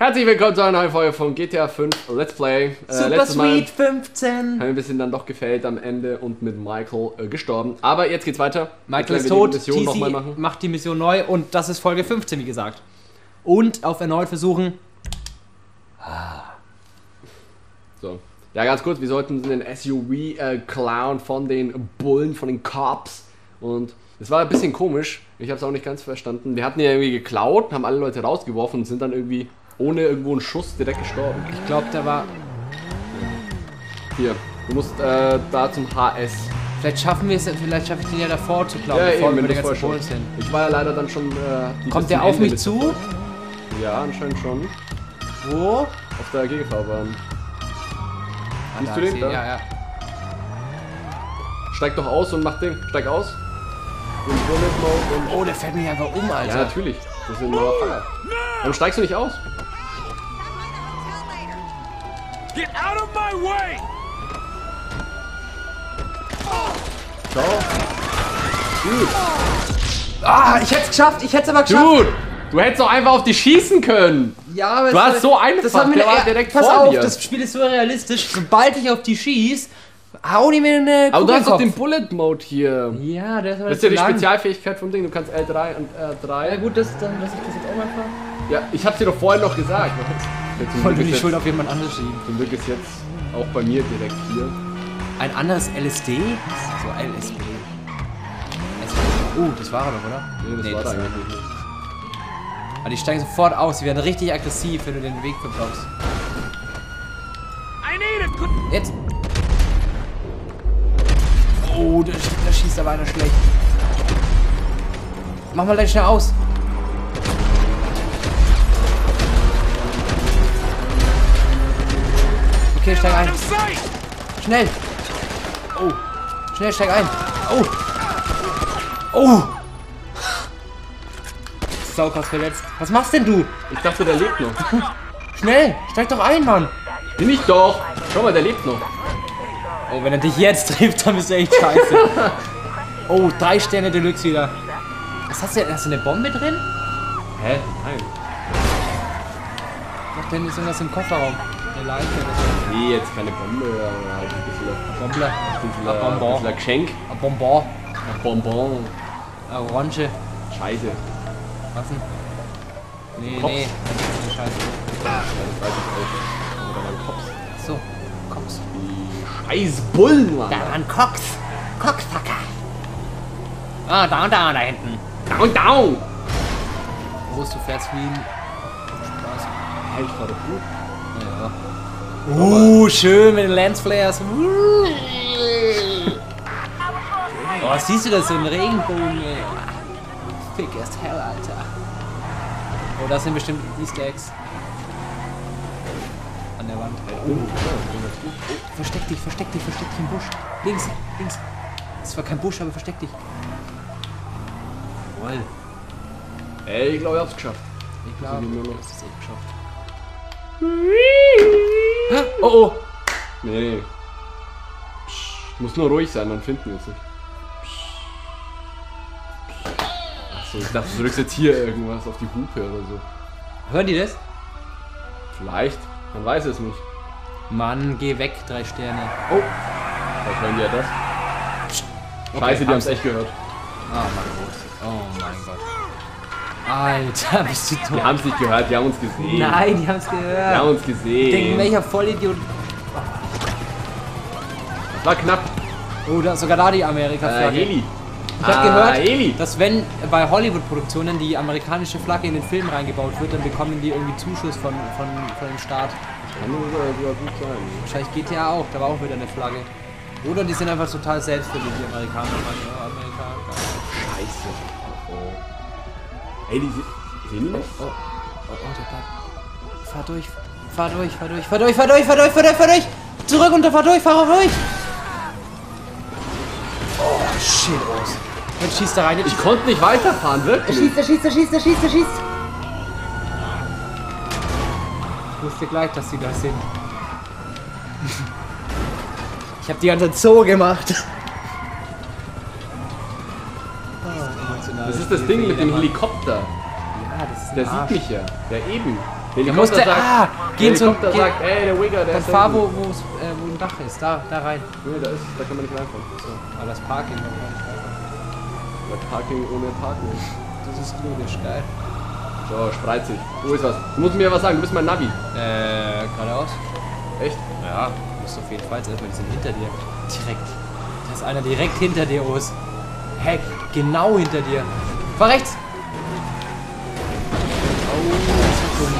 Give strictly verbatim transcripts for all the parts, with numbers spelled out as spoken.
Herzlich willkommen zu einer neuen Folge von G T A fünf Let's Play. Äh, Super Sweet fünfzehn. Haben wir ein bisschen dann doch gefällt am Ende und mit Michael äh, gestorben. Aber jetzt geht's weiter. Michael ist tot, T C macht die Mission neu und das ist Folge fünfzehn, wie gesagt. Und auf erneut versuchen... So. Ja, ganz kurz, wir sollten den S U V äh, klauen von den Bullen, von den Cops. Und es war ein bisschen komisch. Ich habe es auch nicht ganz verstanden. Wir hatten ja irgendwie geklaut, haben alle Leute rausgeworfen und sind dann irgendwie ohne irgendwo einen Schuss direkt gestorben. Ich glaube, der war... Hier, du musst äh, da zum H S. Vielleicht schaffen wir es, vielleicht schaffe ich den ja davor zu klauen, ja, bevor eben, wir die das ganzen Bullen sind. Ich war ja leider dann schon... Äh, die Kommt der auf mich zu? Ja, anscheinend schon. Wo? Auf der G V Bahn. Ah, Siehst du den? Da? Ja, ja. Steig doch aus und mach den. Steig aus. Und und oh, der fällt mich einfach um, Alter. Ja, natürlich. Das ist ein neuer Faller. Warum steigst du nicht aus? Get out of my way! Ciao. Gut. Ah, ich hätte es geschafft, ich hätte es aber geschafft. Dude, du hättest doch einfach auf die schießen können. Ja, aber du hast so einfach, das war mir der war direkt pass vor auf, dir. Das Spiel ist so realistisch. Sobald ich auf die schieß, hau die mir eine Kugel. Aber du hast doch Kopf. den Bullet Mode hier. Ja, der ist aber Das ist ja die lang. Spezialfähigkeit vom Ding. Du kannst L drei und R drei. Ja gut, das, dann lass ich das jetzt auch mal fahren. Ja, ich hab's dir doch vorhin noch gesagt. Ich wollte die Schuld auf jemand anderes schieben. Zum Glück ist jetzt auch bei mir direkt hier. Ein anderes L S D? So L S D. Oh, das war er doch, oder? Nee, das nee, war das da eigentlich nicht. Aber die steigen sofort aus, die werden richtig aggressiv, wenn du den Weg verblockst. Jetzt! Oh, da, da schießt aber einer schlecht. Mach mal gleich schnell aus. Okay, steig ein. Schnell! Oh! Schnell, steig ein! Oh! Oh! Saukaus verletzt. Was machst denn du? Ich dachte, der lebt noch. Schnell! Steig doch ein, Mann! Bin ich doch! Schau mal, der lebt noch. Oh, wenn er dich jetzt trifft, dann bist du echt scheiße. Oh, drei Sterne Deluxe wieder. Was hast du denn? Hast du eine Bombe drin? Hä? Nein. Doch, denn ist irgendwas im Kofferraum. Eine Leiche oder so. Nee, jetzt keine Bombe, aber halt ein bisschen... Bombe. Ein bisschen, Ein Bonbon. ein bisschen Geschenk. Ein Bonbon. Ein Bonbon. Eine Orange. Scheiße. Was denn? Nee, Kops. nee. Das ist eine Scheiße. Das weiß ich auch. Aber da waren Cops. So, Cops. Die scheiß Bullen, Mann. Da waren Cox. Coxfucker. Ah, da und da, da hinten. Down, down. Groß, du fährst wie ein... Spaß. Hey, ich war doch gut. Ja. Uh, schön mit den Lensflares. Oh, siehst du das? So ein Regenbogen, ey. Fick erst hell, Alter. Oh, das sind bestimmt Easter Eggs. An der Wand. Oh. Versteck dich, versteck dich, versteck dich im Busch. Links, links. Das war kein Busch, aber versteck dich. Jawohl. Ey, ich glaube, ich hab's geschafft. Ich glaube, nur noch. du hast es eh geschafft. Oh, oh. Nee. Psst. Muss nur ruhig sein, dann finden wir es nicht. Achso, ich dachte, du drückst jetzt hier irgendwas auf die Hupe oder so. Hören die das? Vielleicht. Man weiß es nicht. Mann, geh weg, drei Sterne. Oh. Vielleicht hören die ja das. Scheiße, die haben es echt gehört. Oh mein Gott. Oh mein Gott. Alter, bist du Die tot. haben es nicht gehört, die haben uns gesehen. Nein, die haben es Die gehört. haben uns gesehen. Denken, welcher Vollidiot. Das war knapp. Oh, da, sogar da die Amerika-Flagge. Äh, Heli. Ich habe Ah, gehört, Heli. dass wenn bei Hollywood-Produktionen die amerikanische Flagge in den Film reingebaut wird, dann bekommen die irgendwie Zuschuss von, von, von dem Staat. Kann nur sogar gut sein. Wahrscheinlich G T A auch, da war auch wieder eine Flagge. Oder die sind einfach total selbstverliebt, die Amerikaner. Oh, Amerikaner. Scheiße. Oh. Ey, die se- sehen die nicht? Oh, oh, oh, der bleibt. Fahr durch, fahr durch, fahr durch, fahr durch, fahr durch, fahr durch, fahr durch, fahr durch! Zurück und fahr durch, fahr auch durch! Oh, shit, aus. Jetzt schießt er rein, jetzt Ich konnte nicht weiterfahren, Er wirklich. schießt, er schießt, er schießt, er schießt, er schießt! Ich wusste gleich, dass sie da sind. Ich hab die ganze Zeit so gemacht. Das ist das Ding mit dem Helikopter. Ja, das ist Der ein Arsch. sieht mich ja. Der eben. Der muss der, ah, gehen zum, Helikopter geh, sagt, ey, der Wigger, der und ist fahr, hinten. wo, wo's, äh, wo ein Dach ist, da, da rein. Nee, da ist, da kann man nicht reinfahren. So. Aber das Parking, da kann man nicht reinfahren. Weil Parking ohne Parken. Das ist logisch, geil. So, spreit sich. Wo ist was? Du musst mir was sagen, du bist mein Navi. Äh, geradeaus? Echt? Ja, du musst auf jeden Fall, selber, die sind hinter dir. Direkt. Da ist einer direkt hinter dir, Os. Heck, genau hinter dir. Fahr rechts! Oh, das ist dumm.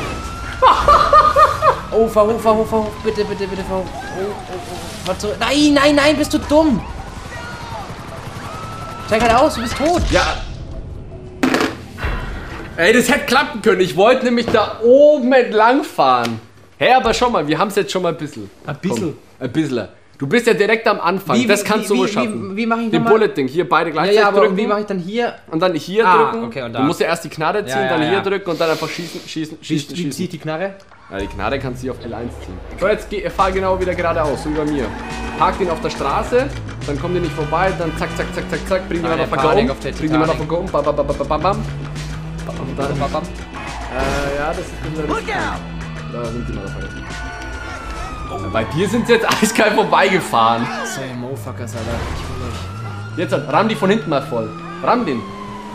Oh, fahr hoch, fahr hoch, fahr hoch. Bitte, bitte, bitte, fahr hoch. Oh, oh, oh. Fahr zurück. Nein, nein, nein, bist du dumm! Steig halt aus, du bist tot! Ja. Ey, das hätte klappen können. Ich wollte nämlich da oben entlang fahren. Hä, hey, aber schau mal, wir haben es jetzt schon mal ein bisschen. Ein bisschen? Komm, ein bisschen. Du bist ja direkt am Anfang. Wie, das wie, kannst wie, du wohl wie, schaffen. Wie, wie mache ich Den nochmal? Bullet-Ding. Hier beide Ja, gleichzeitig ja, aber drücken. wie mache ich dann hier? Und dann hier Ah, drücken. okay, und da. Du musst ja erst die Knarre ziehen, Ja, ja, dann hier ja. drücken und dann einfach schießen, schießen, Wie, schießen, wie schießen. zieht die Knarre? Ja, die Knarre kannst du hier auf L eins ziehen. So, jetzt geh, fahr genau wieder geradeaus, so über mir. Park den auf der Straße, dann kommt ihr nicht vorbei, dann zack, zack, zack, zack, zack, bring die Ah, der Motherfucker Panik um. auf der Bring die Motherfucker Titanic. um, bam, bam, bam, bam, bam, bam. Und dann, Bam, bam. äh, ja, das ist unser Look out! Da sind die Motherfucker. Oh. Bei dir sind sie jetzt eiskalt vorbeigefahren. So, ihr Mofuckers, Alter. Ich will euch. Jetzt halt, ramm die von hinten mal voll. Ramm den.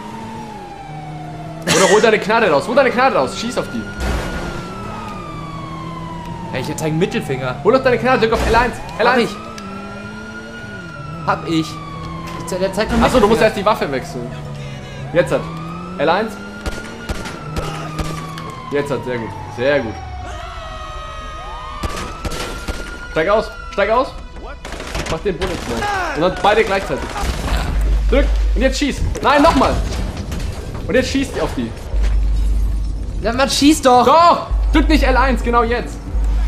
Oder hol deine Knarre raus, hol deine Knarre raus, schieß auf die. Hey, ich zeige einen Mittelfinger. Hol doch deine Knarre, drück auf L eins. L Hab eins. ich. Hab ich. Der zeigt noch Achso, du musst Mittelfinger. erst die Waffe wechseln. Jetzt hat. L eins. Jetzt hat, sehr gut. Sehr gut. Steig aus, steig aus. Mach den Bullet schnell. Und dann beide gleichzeitig. Drück. Und jetzt schieß. Nein, nochmal. Und jetzt schießt auf die. Ja, man schießt doch. Doch! Drück nicht L eins, genau jetzt.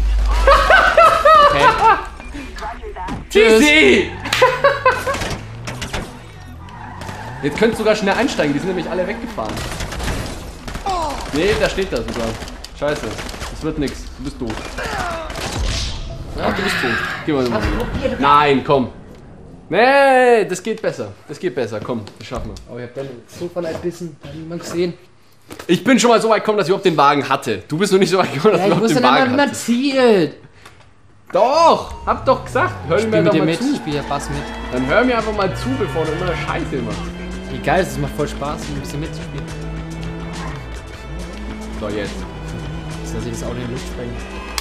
Okay. Tschüss. Jetzt könnt ihr sogar schnell einsteigen, die sind nämlich alle weggefahren. Nee, da steht da sogar. Scheiße, das wird nix. Du bist doof. Ja, du bist tot. Geh mal mal. Nein, komm. Nee, das geht besser. Das geht besser. Komm, das schaffen wir. Oh, ich hab deine Sofa erbissen. Hat niemand gesehen. Ich bin schon mal so weit gekommen, dass ich überhaupt den Wagen hatte. Du bist noch nicht so weit gekommen, dass Ja, du ich überhaupt wusste den dann Wagen immer, hattest. man zielt. Doch, hab doch gesagt. Hör Ich mir spiel mit doch dir mal mit. zu. Ich spiel ja Bass mit. Dann hör mir einfach mal zu, bevor du immer Scheiße machst. Egal, es macht voll Spaß, ein bisschen mitzuspielen. So, jetzt. Jetzt lass ich das Auto in die Luft sprengen.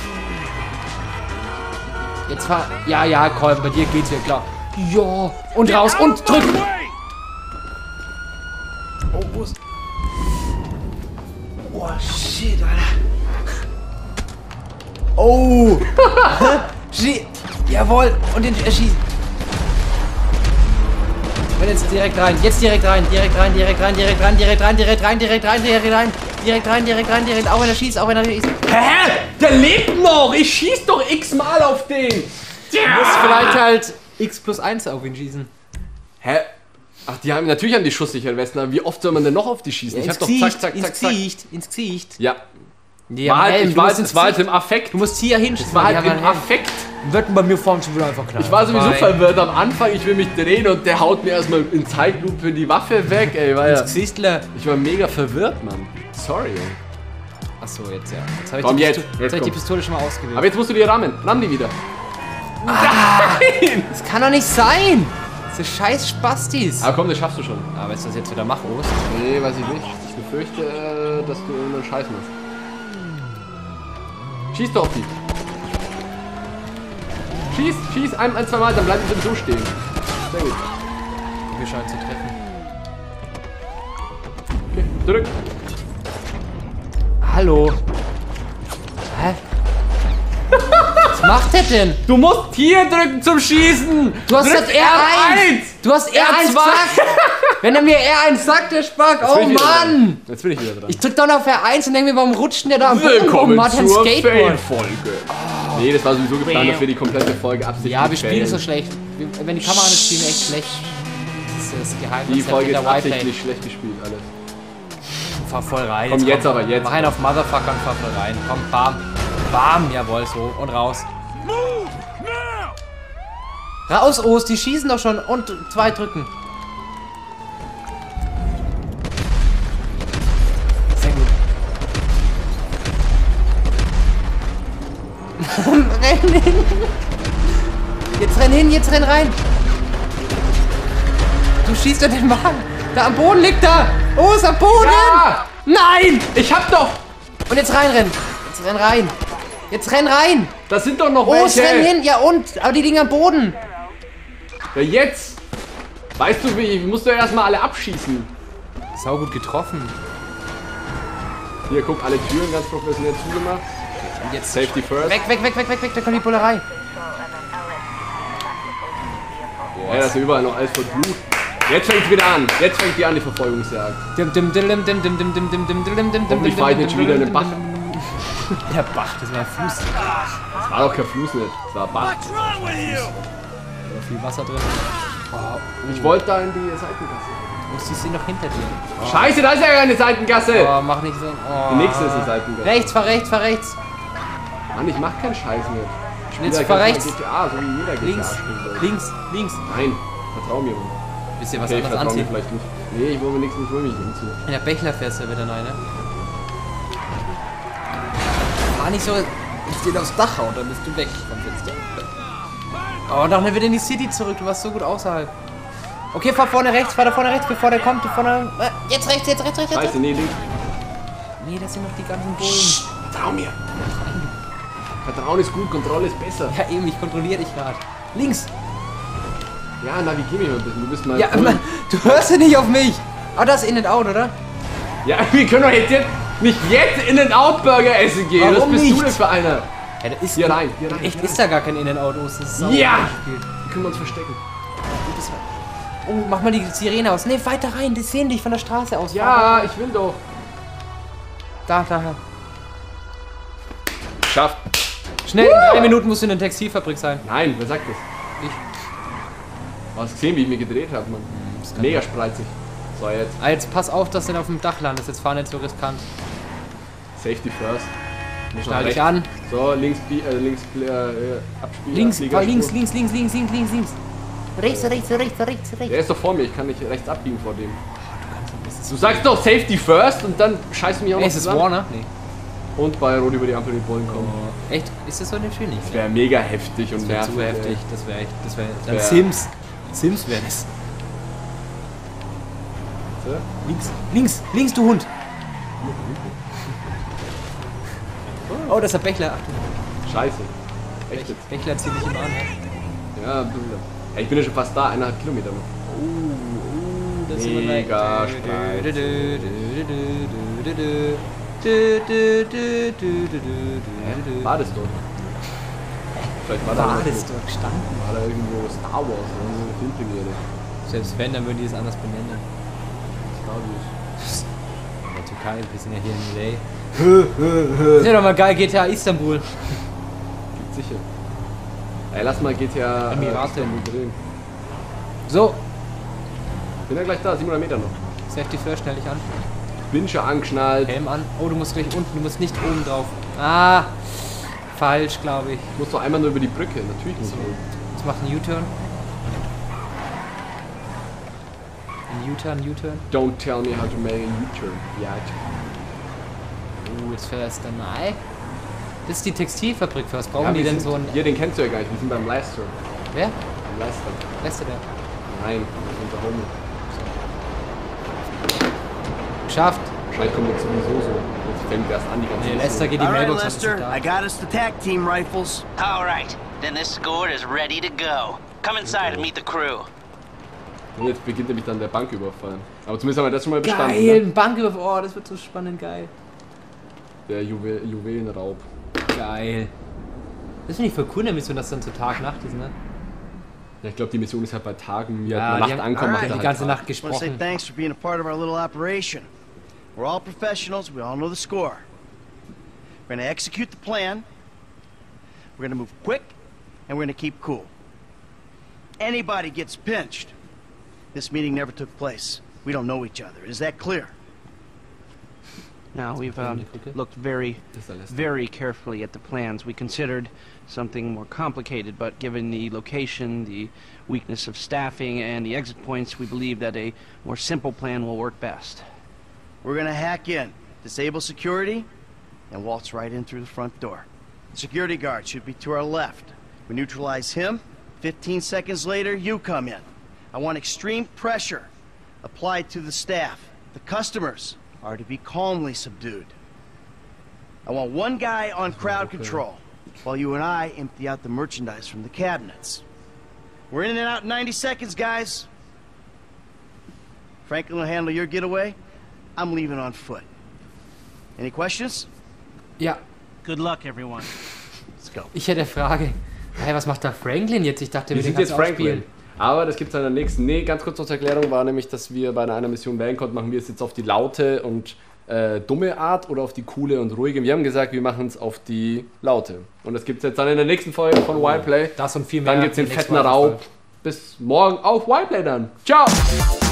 Jetzt fahr. Ja, ja, komm, bei dir geht's wieder klar. Ja, und raus und drücken. Oh, wo ist. Oh, shit, Alter. Oh. Schie Jawohl, und den erschießen. Und jetzt direkt rein, jetzt direkt rein, direkt rein, direkt rein, direkt rein, direkt rein, direkt rein, direkt rein, direkt rein, direkt rein, direkt rein, direkt, auch wenn er schießt, auch wenn er schießt. Hä? Der lebt noch! Ich schieß doch x-mal auf den! Du musst vielleicht halt x plus eins auf ihn schießen. Hä? Ach, die haben natürlich an die schusssicheren Westen, aber wie oft soll man denn noch auf die schießen? ich hab doch zack, zack, zack, zack. Gesicht, ins Gesicht. Ja. Ja, War halt, Helm, ich du war musst halt, ins es war halt Gesicht. im Affekt. Du musst hier hinschießen. Es war halt die haben im einen Helm. Affekt. Wird bei mir vorne schon wieder einfach klar. Ich war sowieso Vorbei. verwirrt am Anfang, ich will mich drehen und der haut mir erstmal in Zeitlupe die Waffe weg, ey. War ja, Ins Gesichtler. ich war mega verwirrt, Mann. Sorry, ey. Achso, jetzt ja. Jetzt habe ich, Komm, die, jetzt. Pisto Jetzt jetzt hab ich die komm. Pistole schon mal ausgewählt. Aber jetzt musst du die rammen. Ramm die wieder. das kann doch nicht sein! Diese scheiß Spastis. Aber komm, das schaffst du schon. Aber ist das jetzt wieder Machos? Nee, weiß ich nicht. Ich befürchte, äh, dass du irgendeinen Scheiß machst. Schieß doch auf die. Schieß, schieß ein, ein, zwei Mal, dann bleiben sie so stehen. Sehr gut. Wir scheinen zu treffen. Okay, drück. Hallo. Hä? Was macht der denn? Du musst hier drücken zum Schießen. Du hast Drück das R eins. Du hast R eins gesagt. Wenn er mir R eins sagt, der Spark. Jetzt Oh bin ich wieder Mann. dran. Jetzt bin ich wieder dran. Ich drück dann auf R eins und denke mir, warum rutscht denn der da am Boden rum? Willkommen Hat er ein zur Skateboard? Fail-Folge. Nee, das war sowieso geplant, dass wir die komplette Folge absichtlich Ja, wir spielen failen. so schlecht. Wir, wenn die Kamera nicht spielen, echt schlecht. Das ist das Geheimnis Die Folge ist der Wi-Fi. absichtlich schlecht gespielt, alles. Fahr voll rein. Komm, jetzt aber, jetzt. Mach einen auf Motherfucker und fahr voll rein. Komm, bam. Bam, jawohl, so. Und raus. Move now! Raus, Os, die schießen doch schon. Und zwei drücken. Sehr gut. renn hin! Jetzt renn hin, jetzt renn rein! Du schießt in den Wagen! Da am Boden liegt er! Oh, ist am Boden! Ja! Nein! Ich hab doch! Und jetzt reinrennen! Jetzt renn rein! Jetzt renn rein! Das sind doch noch Oh, es welche! renn hin! Ja und? Aber die liegen am Boden! Ja, jetzt! Weißt du wie? Ich muss doch erstmal alle abschießen. Sau gut getroffen. Hier, guck, alle Türen ganz professionell zugemacht. Und jetzt Safety first. weg, weg, weg, weg, weg, weg, da kommt die Bullerei. Ja, das ist überall noch alles voll Blut. Jetzt fängt wieder an. Jetzt fängt die an, die Verfolgungsjagd. Dim, dim, dim, dim, dim, dim, dim, dim, dim, dim, dim, dim, dim, Hoffentlich dim, fahr ich dim, nicht dim, wieder in dim, den Bach. Der Bach, das war ein Fluss. Das war doch kein Fluss nicht. Das war Bach. What's wrong with you? Da war viel Wasser drin. Oh, Ich wollte da in die Seitengasse. oh, sie sind noch hinter dir. Oh, Scheiße, da ist ja keine Seitengasse. oh, mach nicht so. Oh. Die nächste ist eine Seitengasse. Rechts, fahr rechts, fahr rechts. Mann, ich mach keinen Scheiß mehr. Ich spiel Jetzt ja fahr ganz rechts. normal G T A, so wie jeder G T A Links, spielen soll. links, links. Nein, vertrau mir. Mann. Wisst ihr was Okay, ich anderes vertrau mir anziehen? vielleicht nicht. Nee, ich will mir nichts, ich will mich nicht hinzu. In der Bächler fährst du wieder rein, ne? Fahr nicht so. Ich stehe aufs Dach und dann bist du weg vom Fenster. Oh, doch nicht wieder in die City zurück. Du warst so gut außerhalb. Okay, fahr vorne rechts, fahr da vorne rechts, bevor der kommt. Du vorne. Äh, jetzt rechts, jetzt rechts, rechts, rechts. Scheiße, nee, links. Nee, das sind noch die ganzen Bullen. Vertrau mir. Vertrauen ist gut, Kontrolle ist besser. Ja, eben, ich kontrolliere dich gerade. Links. Ja, navigier mich mal ein bisschen. Du bist mal. Ja, voll- Mann, du hörst ja nicht auf mich. Ah, das ist In and Out, oder? Ja, wir können doch jetzt, jetzt nicht jetzt in den Outburger essen gehen. Warum Was bist du nicht? denn für einer? Ja, da ist Hier rein, hier rein. Echt hier ist da gar kein In and Out. Oh, das ist sau Ja! gespielt. Hier können wir uns verstecken. Oh, mach mal die Sirene aus. Nee, weiter rein. Die sehen dich von der Straße aus. Ja, ich will doch. Da, da. Schafft. Schnell, in drei Minuten musst du in der Textilfabrik sein. Nein, wer sagt das? Ich. Du hast gesehen, wie ich mich gedreht habe, Mann. kann Mega spreizig. So, jetzt. Ah, jetzt pass auf, dass du auf dem Dach landest. Jetzt fahr nicht so riskant. Safety first. Muss Schnall nach dich rechts. an. So, links, Bi- äh, links, äh, Abspiel. Links, Abliegerspur. fahr links, links, links, links, links, links, links. Rechts, rechts, rechts, rechts, rechts. Der ist doch vor mir, ich kann nicht rechts abbiegen vor dem. Du sagst doch Safety first und dann scheißt du mich auch Ey, noch ist es zusammen. Warner? Nee. Und bei Rot über die Ampel die Bullen kommen. Echt? Ist das so in dem Spiel nicht? Das wäre mega heftig und Das wäre nervig. zu ey. heftig. Das wäre echt. Das wäre. Dann wär- Sims. Sims wäre das. So. Links, links, links, du Hund. Oh, das ist der Bächler. Achtung, Scheiße. Echt Bech- jetzt? Bächler zieht dich immer an. Ne? Ja, ein bisschen. Ey, ich bin ja schon fast da, eineinhalb Kilometer noch. Oh, oh, das ist Mega immer Streit. Hä? War das dort? Vielleicht war da, War irgendwo- das dort gestanden? war da irgendwo Star Wars oder so eine Filmpremiere. Selbst wenn, dann würden die es anders benennen. Star Wars. In der Türkei, wir sind ja hier in L A. Das ist ja doch mal geil, G T A Istanbul. Gibt sicher. Ey, lass mal G T A Emirate. Istanbul drehen. So, Bin ja gleich da, siebenhundert Meter noch. Safety First, schnell dich an. Bin schon angeschnallt. Helm an. Oh, du musst gleich unten, du musst nicht oben drauf. Ah, falsch, glaube ich. Ich muss doch einmal nur über die Brücke. Natürlich muss ich. Jetzt macht ein U-Turn. Ein U-Turn, U-Turn. Don't tell me how to make a U-turn. Ja, Oh, jetzt fährst du nahe. Das ist die Textilfabrik. Was brauchen ja, die wir denn sind, so ein... Hier, den kennst du ja gar nicht. Wir sind beim Leicester. Wer? Beim Leicester. Weißt du der? Nein, das ist unser Homie. Geschafft. Wahrscheinlich kommt jetzt sowieso so. Jetzt fängt erst an, die ganze Nee, Lester geht die All right, Mailbox hat Lester, sich da. I got us the tag team rifles. All right, then this squad is ready to go. Come inside and meet the crew. Und jetzt beginnt nämlich dann der Banküberfall. Aber zumindest haben wir das schon mal bestanden. Geil, Ne? ein Banküberfall. Oh, das wird so spannend, geil. Der Juwel Juwelenraub. Geil. Das finde ich voll cool, nämlich so, dass dann so Tag-Nacht ist, ne? Ja, ich glaube, die Mission ist halt bei Tagen. Wir Ja, ja, die Nacht haben- ankommen, Alright, macht die er ganze halt Nacht Tag. I want to say gesprochen. thanks for being a part of our little operation. We're all professionals. We all know the score. We're going to execute the plan. We're going to move quick, and we're going to keep cool. Anybody gets pinched. This meeting never took place. We don't know each other. Is that clear? Now, we've um, looked very, Das ist der Lester. very carefully at the plans. We considered something more complicated, but given the location, the weakness of staffing, and the exit points, we believe that a more simple plan will work best. We're going to hack in, disable security, and waltz right in through the front door. Security guard should be to our left. We neutralize him. fifteen seconds later, you come in. I want extreme pressure applied to the staff. The customers are to be calmly subdued. I want one guy on crowd control, while you and I empty out the merchandise from the cabinets. We're in and out in ninety seconds, guys. Franklin will handle your getaway. I'm leaving on foot. Any questions? Ja, Good luck, everyone. Let's go. ich hätte eine Frage. Hey, was macht da Franklin jetzt? Ich dachte, Wir wir sind den jetzt kannst du Franklin. ausspielen. Aber das gibt es in der nächsten. Nee, ganz kurz noch zur Erklärung war nämlich, dass wir bei einer Mission wählen konnten, machen wir es jetzt auf die laute und äh, dumme Art oder auf die coole und ruhige. Wir haben gesagt, wir machen es auf die laute. Und das gibt es jetzt dann in der nächsten Folge von Wildplay. Das und viel mehr. Dann gibt es den in der nächsten fetten Folge. Raub. Bis morgen auf Wildplay dann. Ciao!